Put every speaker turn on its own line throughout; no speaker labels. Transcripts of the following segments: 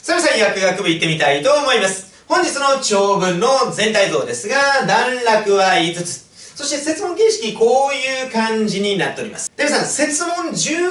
さあ皆さん、薬学部行ってみたいと思います。本日の長文の全体像ですが、段落は5つ。そして設問形式、こういう感じになっております。で、皆さん、設問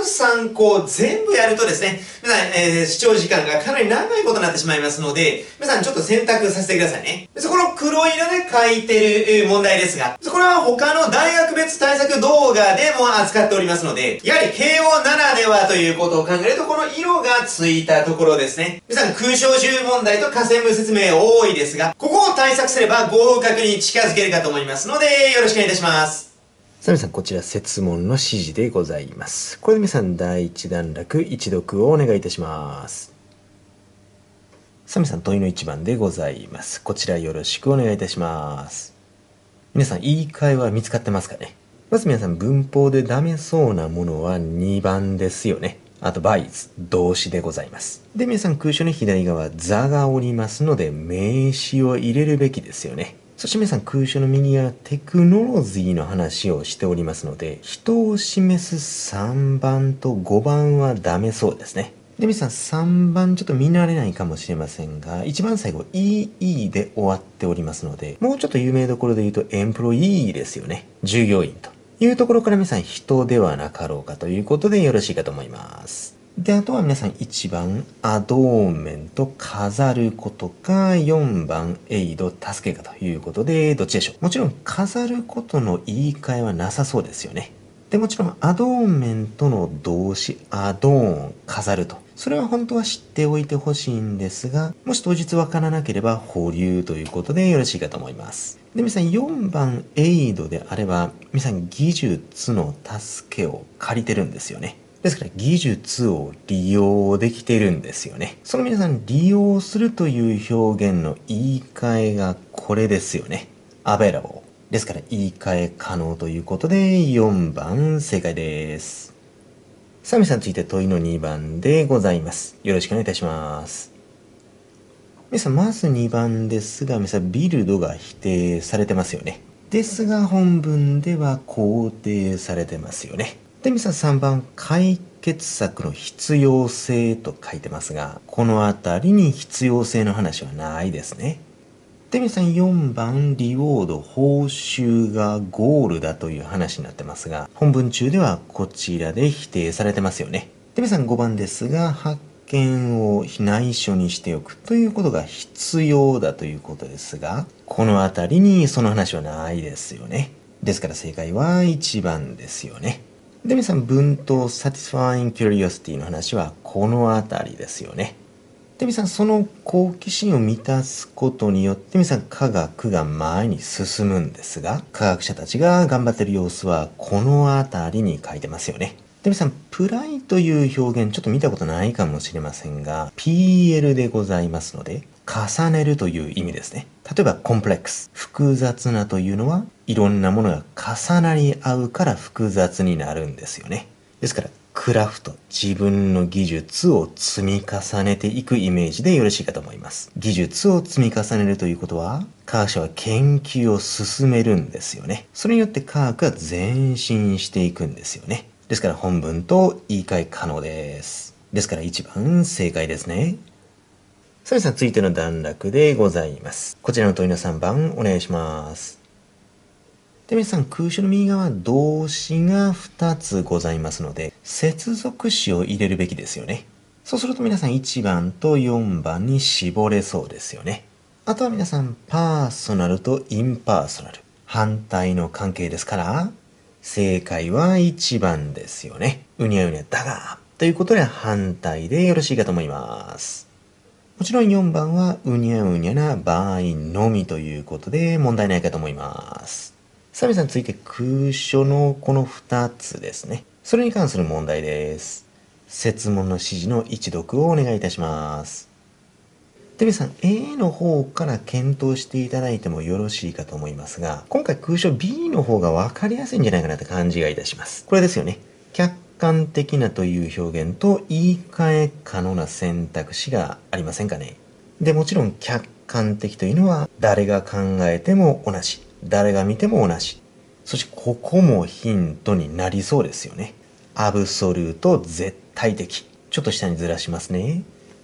13個全部やるとですね、皆さん、視聴時間がかなり長いことになってしまいますので、皆さんちょっと選択させてくださいね。そこの黒色で書いてる問題ですが、これは他の大学別対策動画でも扱っておりますので、やはり慶応ならではということを考えると、この色がついたところですね。皆さん、空小集問題と下線部説明多いですが、ここを対策すれば合格に近づけるかと思いますので、よろしくお願いいたします。
さあ皆さん、こちら設問の指示でございます。これで皆さん、第1段落、一読をお願いいたします。さあ皆さん、問いの1番でございます。こちらよろしくお願いいたします。皆さん、言い換えは見つかってますかね？まず皆さん、文法でダメそうなものは2番ですよね。あと、バイズ、動詞でございます。で、皆さん、空所の左側、座がおりますので、名詞を入れるべきですよね。そして皆さん、空所の右側、テクノロジーの話をしておりますので、人を示す3番と5番はダメそうですね。で、皆さん、3番ちょっと見慣れないかもしれませんが、一番最後、EE で終わっておりますので、もうちょっと有名どころで言うと、エンプロイーですよね。従業員というところから皆さん、人ではなかろうかということでよろしいかと思います。で、あとは皆さん1番、アドーメント、飾ることか、4番、エイド、助けかということで、どっちでしょう？もちろん、飾ることの言い換えはなさそうですよね。で、もちろん、アドーメントの動詞、アドーン、飾ると。それは本当は知っておいてほしいんですが、もし当日わからなければ保留ということでよろしいかと思います。で、皆さん4番エイドであれば、皆さん技術の助けを借りてるんですよね。ですから技術を利用できてるんですよね。その皆さん利用するという表現の言い換えがこれですよね。available。ですから言い換え可能ということで4番正解です。さあ皆さん続いて問いの2番でございます。よろしくお願いいたします。皆さんまず2番ですが、皆さんビルドが否定されてますよね。ですが本文では肯定されてますよね。で、皆さん3番解決策の必要性と書いてますが、このあたりに必要性の話はないですね。で、皆さん4番リウォード、報酬がゴールだという話になってますが、本文中ではこちらで否定されてますよね。で、皆さん5番ですが、発見を内緒にしておくということが必要だということですが、このあたりにその話はないですよね。ですから正解は1番ですよね。で、皆さん文頭 satisfying curiosity の話はこのあたりですよね。で、皆さんその好奇心を満たすことによって皆さん科学が前に進むんですが、科学者たちが頑張ってる様子はこのあたりに書いてますよね。で、皆さんプライという表現ちょっと見たことないかもしれませんが、PL でございますので、重ねるという意味ですね。例えばコンプレックス、複雑なというのはいろんなものが重なり合うから複雑になるんですよね。ですからクラフト、自分の技術を積み重ねていくイメージでよろしいかと思います。技術を積み重ねるということは、科学者は研究を進めるんですよね。それによって科学が前進していくんですよね。ですから本文と言い換え可能です。ですから1番正解ですね。さあ皆さん続いての段落でございます。こちらの問いの3番お願いします。で、皆さん空所の右側動詞が2つございますので、接続詞を入れるべきですよね。そうすると皆さん1番と4番に絞れそうですよね。あとは皆さんパーソナルとインパーソナル、反対の関係ですから、正解は1番ですよね。うにゃうにゃだがということで反対でよろしいかと思います。もちろん4番はうにゃうにゃな場合のみということで問題ないかと思います。さあ皆さん続いて空所のこの2つですね。それに関する問題です。設問の指示の一読をお願いいたします。で、皆さん A の方から検討していただいてもよろしいかと思いますが、今回空所 B の方が分かりやすいんじゃないかなって感じがいたします。これですよね。客観的なという表現と言い換え可能な選択肢がありませんかね。で、もちろん客観的というのは誰が考えても同じ。誰が見ても同じ。そしてここもヒントになりそうですよね。アブソルート絶対的。ちょっと下にずらしますね。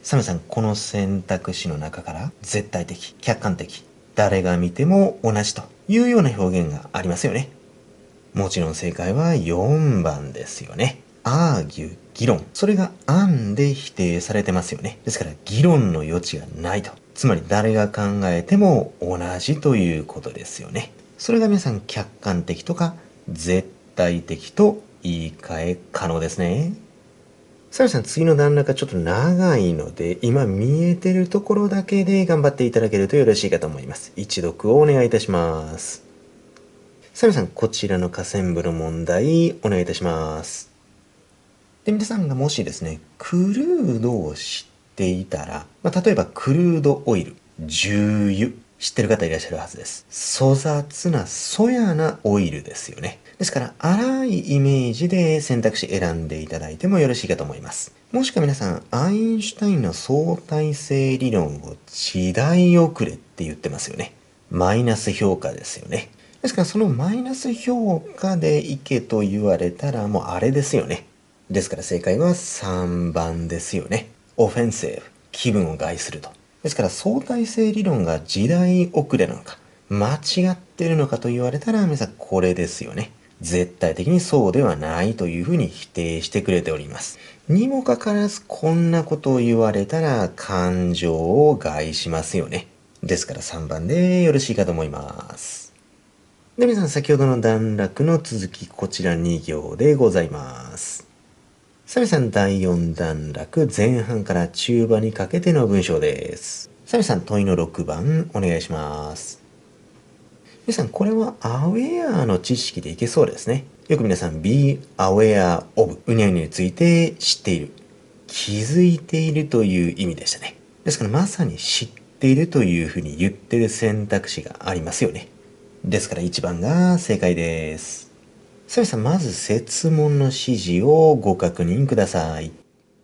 サメさん、この選択肢の中から絶対的、客観的、誰が見ても同じというような表現がありますよね。もちろん正解は4番ですよね。アーギュ、議論。それが案で否定されてますよね。ですから議論の余地がないと。つまり誰が考えても同じということですよね。それが皆さん客観的とか絶対的と言い換え可能ですね。サルさん、次の段落がちょっと長いので、今見えてるところだけで頑張っていただけるとよろしいかと思います。一読をお願いいたします。サルさん、こちらの下線部の問題お願いいたします。で、皆さんがもしですね、クルードを知っていたら、例えばクルードオイル、重油、知ってる方いらっしゃるはずです。粗雑な、そやなオイルですよね。ですから、粗いイメージで選択肢選んでいただいてもよろしいかと思います。もしくは皆さん、アインシュタインの相対性理論を時代遅れって言ってますよね。マイナス評価ですよね。ですから、そのマイナス評価でいけと言われたらもうあれですよね。ですから正解は3番ですよね。オフェンシブ、気分を害すると。ですから相対性理論が時代遅れなのか、間違っているのかと言われたら皆さんこれですよね。絶対的にそうではないというふうに否定してくれております。にもかかわらずこんなことを言われたら感情を害しますよね。ですから3番でよろしいかと思います。で、皆さん先ほどの段落の続き、こちら2行でございます。サミさん第4段落前半から中盤にかけての文章です。サミさん問いの6番お願いします。皆さんこれは aware の知識でいけそうですね。よく皆さん be aware of うにゃうにゃについて知っている。気づいているという意味でしたね。ですからまさに知っているというふうに言ってる選択肢がありますよね。ですから1番が正解です。サミさん、まず設問の指示をご確認ください。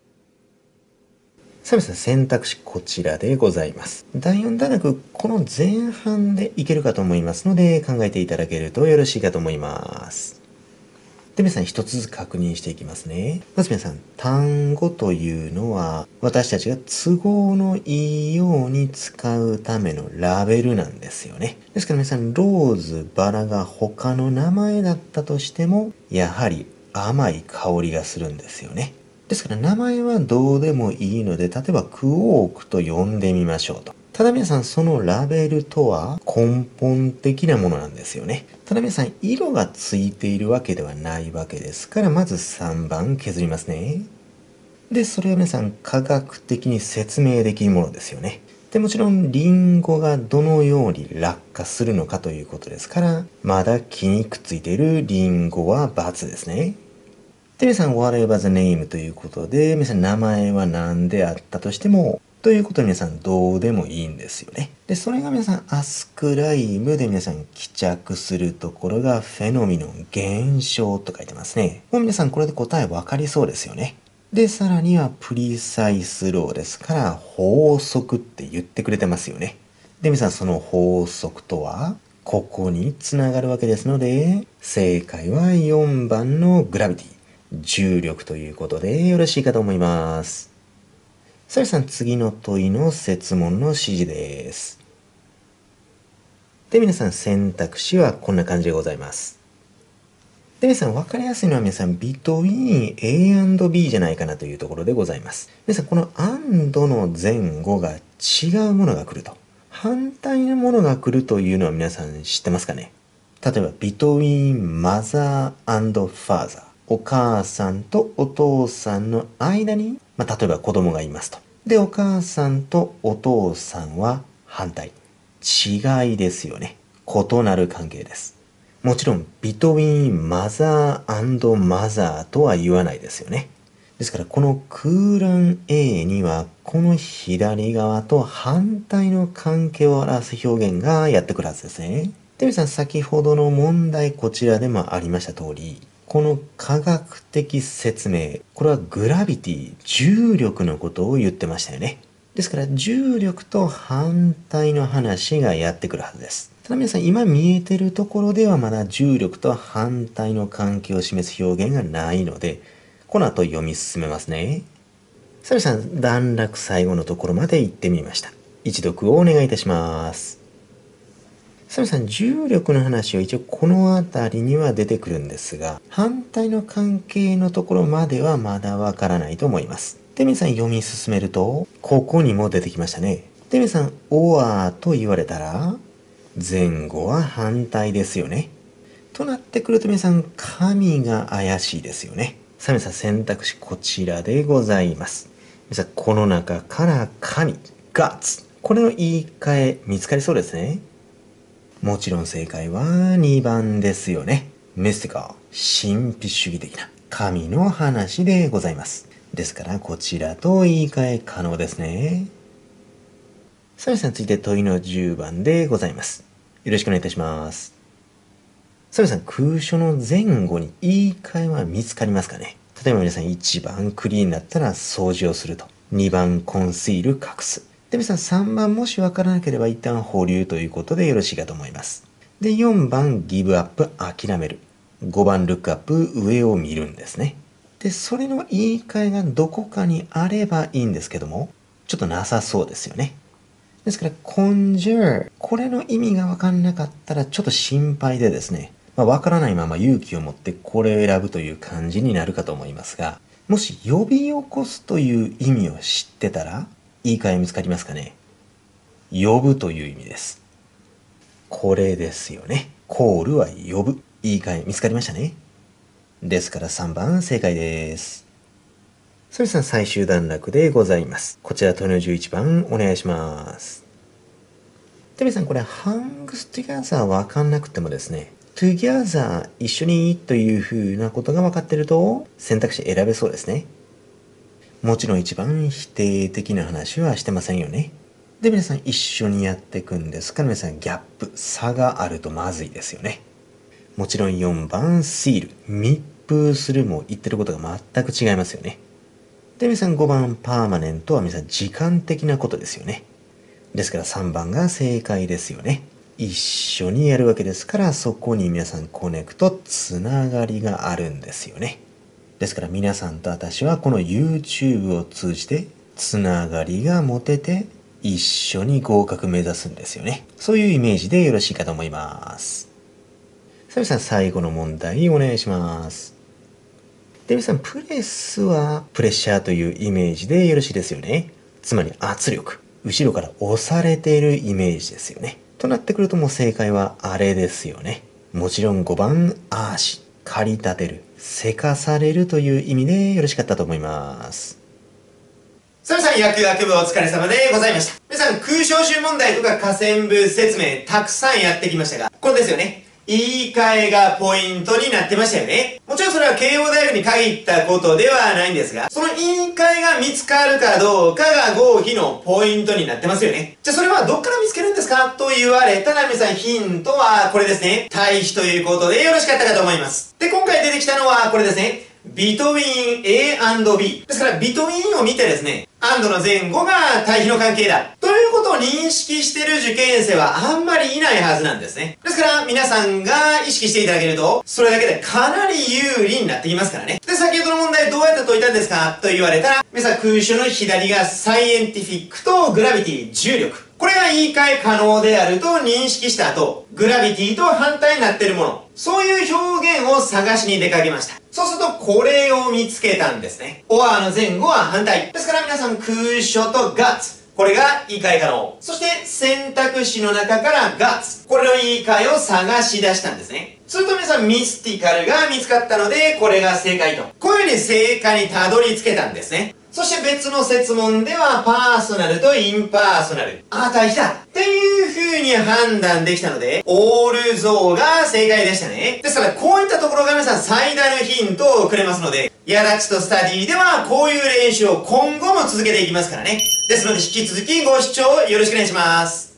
サミさん、選択肢こちらでございます。第4段落、この前半でいけるかと思いますので、考えていただけるとよろしいかと思います。で、皆さん一つずつ確認していきますね。まず皆さん、単語というのは、私たちが都合のいいように使うためのラベルなんですよね。ですから皆さん、ローズ、バラが他の名前だったとしても、やはり甘い香りがするんですよね。ですから名前はどうでもいいので、例えばクオークと呼んでみましょうと。ただ皆さんそのラベルとは根本的なものなんですよね。ただ皆さん色がついているわけではないわけですから、まず3番削りますね。で、それは皆さん科学的に説明できるものですよね。で、もちろんリンゴがどのように落下するのかということですから、まだ木にくっついているリンゴは×ですね。で、皆さん whatever the name ということで、皆さん名前は何であったとしても、ということで皆さんどうでもいいんですよね。で、それが皆さんアスクライブで皆さん帰着するところがフェノミノン、現象と書いてますね。もう皆さんこれで答え分かりそうですよね。で、さらにはプリサイスローですから法則って言ってくれてますよね。で、皆さんその法則とはここにつながるわけですので、正解は4番のグラビティ、重力ということでよろしいかと思います。サリさん、次の問いの設問の指示です。で、皆さん選択肢はこんな感じでございます。で、皆さん分かりやすいのは皆さん between A&B じゃないかなというところでございます。皆さんこの and の前後が違うものが来ると。反対のものが来るというのは皆さん知ってますかね。例えば between mother and father。お母さんとお父さんの間に、例えば子供がいますと。で、お母さんとお父さんは反対。違いですよね。異なる関係です。もちろん、between mother and mother とは言わないですよね。ですから、この空欄 A には、この左側と反対の関係を表す表現がやってくるはずですね。で、皆さん、先ほどの問題、こちらでもありました通り、この科学的説明、これはグラビティ、重力のことを言ってましたよね。ですから重力と反対の話がやってくるはずです。ただ皆さん今見えてるところではまだ重力と反対の関係を示す表現がないので、この後読み進めますね。 サミさん、段落最後のところまで行ってみました。一読をお願いいたします。サミさん、重力の話は一応この辺りには出てくるんですが、反対の関係のところまではまだわからないと思います。で、皆さん読み進めると、ここにも出てきましたね。で、皆さん、オアと言われたら、前後は反対ですよね。となってくると皆さん、神が怪しいですよね。さあ皆さん、選択肢こちらでございます。皆さん、この中から神、ガッツ。これの言い換え見つかりそうですね。もちろん正解は2番ですよね。ミスティカル、神秘主義的な神の話でございます。ですからこちらと言い換え可能ですね。さあ皆さん、続いて問いの10番でございます。よろしくお願いいたします。さあ皆さん、空所の前後に言い換えは見つかりますかね。例えば皆さん、1番クリーンだったら掃除をすると。2番コンシール隠す。で、皆さん3番もしわからなければ一旦保留ということでよろしいかと思います。で、4番ギブアップ諦める。5番ルックアップ上を見るんですね。で、それの言い換えがどこかにあればいいんですけども、ちょっとなさそうですよね。ですから、conjure。これの意味がわかんなかったらちょっと心配でですね、わからないまま勇気を持ってこれを選ぶという感じになるかと思いますが、もし呼び起こすという意味を知ってたら、言い換え見つかりますかね。呼ぶという意味です。これですよね。コールは呼ぶ。言い換え見つかりましたね。ですから3番正解です。それでは最終段落でございます。こちら問いの11番お願いします。で、皆さんこれハングストゥギャザーわかんなくてもですね、together 一緒にという風なことが分かっていると選択肢選べそうですね。もちろん一番否定的な話はしてませんよね。で、皆さん一緒にやっていくんですから、皆さんギャップ、差があるとまずいですよね。もちろん4番シール、密封するも言ってることが全く違いますよね。で、皆さん5番パーマネントは皆さん時間的なことですよね。ですから3番が正解ですよね。一緒にやるわけですから、そこに皆さんコネクト、つながりがあるんですよね。ですから皆さんと私はこの YouTube を通じてつながりが持てて一緒に合格目指すんですよね。そういうイメージでよろしいかと思います。さあ皆さん最後の問題お願いします。で、皆さんプレスはプレッシャーというイメージでよろしいですよね。つまり圧力。後ろから押されているイメージですよね。となってくるともう正解はあれですよね。もちろん5番アーシ。駆り立てる。せかされるという意味でよろしかったと思います。
さあ皆さん、野球学部お疲れ様でございました。皆さん、空小集問題とか下線部説明たくさんやってきましたが、これですよね。言い換えがポイントになってましたよね。もちろんそれは慶応大学に限ったことではないんですが、その言い換えが見つかるかどうかが合否のポイントになってますよね。じゃあそれはどっから見つけるんですかと言われたら皆さんヒントはこれですね。対比ということでよろしかったかと思います。で、今回出てきたのはこれですね。between A and B。ですから、between を見てですね、and の前後が対比の関係だ。ということを認識している受験生はあんまりいないはずなんですね。ですから、皆さんが意識していただけると、それだけでかなり有利になってきますからね。で、先ほどの問題どうやって解いたんですかと言われたら、皆さん空所の左がサイエンティフィックとグラビティ、重力。これが言い換え可能であると認識した後、グラビティと反対になっているもの。そういう表現を探しに出かけました。そうすると、これを見つけたんですね。or の前後は反対。ですから皆さん、空所と guts。これが言い換え可能。そして、選択肢の中から guts。これの言い換えを探し出したんですね。すると皆さん、ミスティカルが見つかったので、これが正解と。こういうふうに正解にたどり着けたんですね。そして別の設問では、パーソナルとインパーソナル。対比だっていう風に判断できたので、オールゾーが正解でしたね。ですから、こういったところが皆さん最大のヒントをくれますので、やだちとスタディではこういう練習を今後も続けていきますからね。ですので、引き続きご視聴よろしくお願いします。